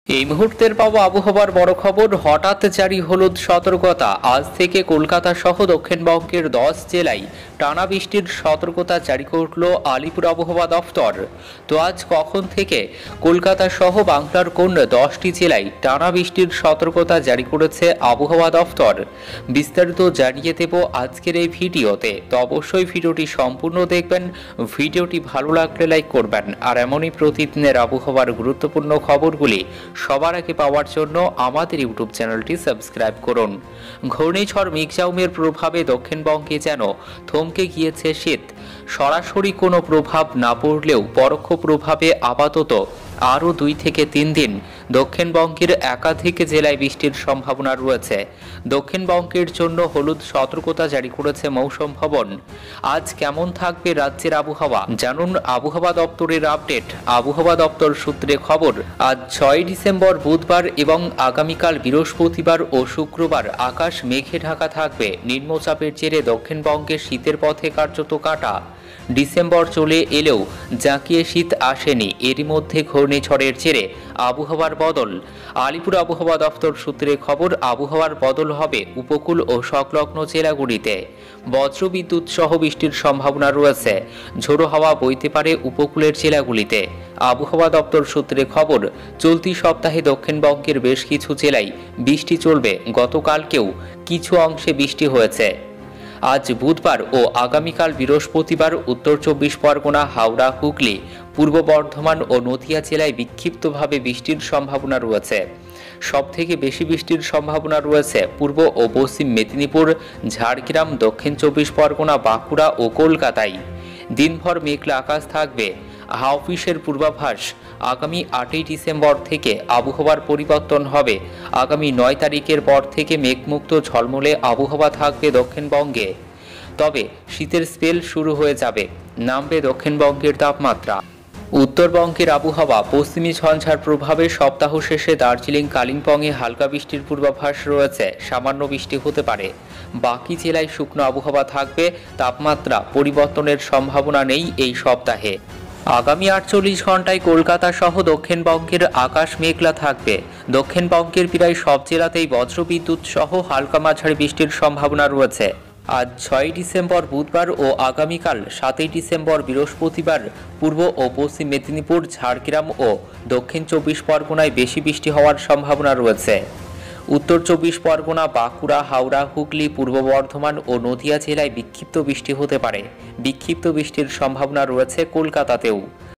এই মুহূর্তের পাওয়া আবহাওয়ার বড় খবর। হঠাৎ জারি হলুদ সতর্কতা। আজ থেকে কলকাতা সহ দক্ষিণবঙ্গের 10 জেলায় টানা বৃষ্টির সতর্কতা জারি করল আলিপুর আবহাওয়া দফতর। তো আজ কখন থেকে কলকাতা সহ বাংলার কোন 10টি জেলায় টানা বৃষ্টির সতর্কতা জারি করেছে আবহাওয়া দফতর, বিস্তারিত জানিয়ে দেব আজকের এই ভিডিওতে। তো অবশ্যই ভিডিওটি সম্পূর্ণ দেখবেন। ভিডিওটি ভালো লাগলে লাইক করবেন, আর এমনই প্রতিদিনের আবহাওয়ার গুরুত্বপূর্ণ খবরগুলি সবার আগে পাওয়ার জন্য আমাদের ইউটিউব চ্যানেলটি সাবস্ক্রাইব করুন। ঘূর্ণিঝড় মিগজাউমের প্রভাবে দক্ষিণবঙ্গে যেন থমকে গিয়েছে শীত। সরাসরি কোনো প্রভাব না পড়লেও পরোক্ষ প্রভাবে আপাতত আরও 2 থেকে 3 দিন দক্ষিণবঙ্গের একাধিক জেলায় বৃষ্টির সম্ভাবনা রয়েছে। দক্ষিণবঙ্গের জন্য হলুদ সতর্কতা জারি করেছে মৌসুম ভবন। আজ কেমন থাকবে রাজ্যের আবহাওয়া জানুন আবহাওয়া দপ্তরের আপডেট। আবহাওয়া দপ্তর সূত্রে খবর, আজ 6 ডিসেম্বর বুধবার এবং আগামীকাল বৃহস্পতিবার ও শুক্রবার আকাশ মেঘে ঢাকা থাকবে। নিম্নচাপের জেরে দক্ষিণবঙ্গে শীতের পথে কার্যত কাটা। ডিসেম্বর চলে এলেও জাঁকিয়ে শীত আসেনি। এরই মধ্যে ঘূর্ণিঝড়ের জেরে আবহাওয়ার বদল। আলিপুর আবহাওয়া দফতর সূত্রে খবর, আবহাওয়ার বদল হবে উপকূল ও সংলগ্ন জেলাগুলিতে। বজ্রবিদ্যুৎ সহ বৃষ্টির সম্ভাবনা রয়েছে। ঝোড়ো হাওয়া বইতে পারে উপকূলের জেলাগুলিতে। আবহাওয়া দপ্তর সূত্রে খবর, চলতি সপ্তাহে দক্ষিণবঙ্গের বেশ কিছু জেলায় বৃষ্টি চলবে। গতকালকেও কিছু অংশে বৃষ্টি হয়েছে। আজ বুধবার ও আগামীকাল বৃহস্পতিবার উত্তর 24 পরগনা, হাওড়া, হুগলি, পূর্ব বর্ধমান ও নদিয়া জেলায় বিক্ষিপ্তভাবে বৃষ্টির সম্ভাবনা রয়েছে। সবথেকে বেশি বৃষ্টির সম্ভাবনা রয়েছে পূর্ব ও পশ্চিম মেদিনীপুর, ঝাড়গ্রাম, দক্ষিণ 24 পরগনা, বাঁকুড়া ও কলকাতায়। দিনভর মেঘলা আকাশ থাকবে। হাওয়া পূর্বাভাস, আগামী 8ই ডিসেম্বর থেকে আবহাওয়ার পরিবর্তন হবে। আগামী 9 তারিখের পর থেকে মেঘমুক্ত ঝলমলে আবহাওয়া থাকবে দক্ষিণবঙ্গে। তবে শীতের স্পেল শুরু হয়ে যাবে। নামবে দক্ষিণবঙ্গের তাপমাত্রা। উত্তরবঙ্গের আবহাওয়া, পশ্চিমী ঝঞ্ঝার প্রভাবে সপ্তাহ শেষে দার্জিলিং, কালিম্পংয়ে হালকা বৃষ্টির পূর্বাভাস রয়েছে। সামান্য বৃষ্টি হতে পারে। বাকি জেলায় শুকনো আবহাওয়া থাকবে। তাপমাত্রা পরিবর্তনের সম্ভাবনা নেই এই সপ্তাহে। আগামী 48 ঘন্টায় কলকাতা সহ দক্ষিণবঙ্গের আকাশ মেঘলা থাকবে। দক্ষিণবঙ্গের প্রায় সব জেলাতেই বজ্রবিদ্যুৎ সহ হালকা মাঝারি বৃষ্টির সম্ভাবনা রয়েছে। আজ 6 ডিসেম্বর বুধবার ও আগামীকাল 7ই ডিসেম্বর বৃহস্পতিবার পূর্ব ও পশ্চিম মেদিনীপুর, ঝাড়গ্রাম ও দক্ষিণ 24 পরগনায় বেশি বৃষ্টি হওয়ার সম্ভাবনা রয়েছে। উত্তর 24 পরগনা, বাঁকুড়া, হাওড়া, হুগলি, পূর্ব বর্ধমান ও নদিয়া জেলায় বিক্ষিপ্ত বৃষ্টি হতে পারে। বিক্ষিপ্ত বৃষ্টির সম্ভাবনা রয়েছে কলকাতাতেও।